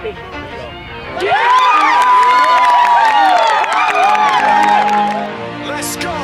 Let's go.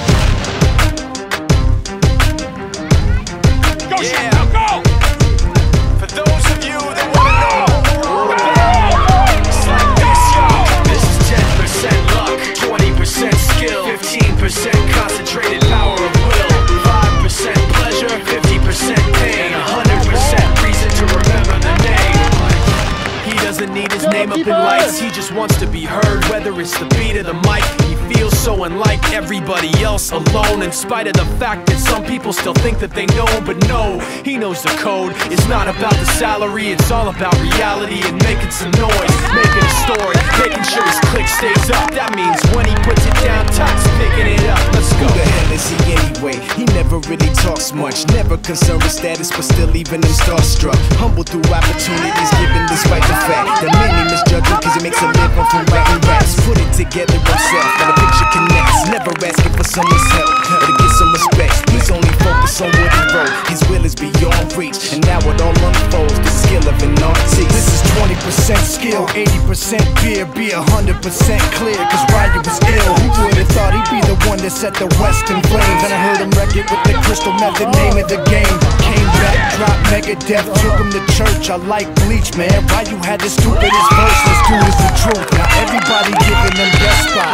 Go, yeah. Go! For those of you that want to know, it's like this, y'all. This is 10% luck, 20% skill, 15% concentrated power of will, 5% pleasure, 50% pain, 100% reason to remember the name. He doesn't need his name up in lights, he just wants to be heard, whether it's the beat or the mic. He feels so unlike everybody else, alone, in spite of the fact that some people still think that they know. But no, he knows the code. It's not about the salary, it's all about reality and making some noise, making a story, making sure his click stays up. That means when he puts it down, Todd's picking it up. Let's go. Who the hell is he anyway? He never really talks much, never concerned with status, but still leaving him starstruck. Humble through opportunities given despite the fact that many misjudge him cause he makes a living from writing raps. Put it together himself, and the picture connects. Never asking for someone's help or to get some respect. He's only focused on what he wrote. His will is beyond reach, and now it all unfolds. The skill of an artist. This is 20% skill, 80% fear. Be 100% clear, cause Ryan was ill. Who would've thought he'd be the one that set the West in flames? And I heard him wreck it with the crystal method, name of the game. Came back, dropped Megadeth, took him to church. I like Bleach, man. Why you had the stupidest verse? Let's do this the truth. Now everybody giving them guest spots.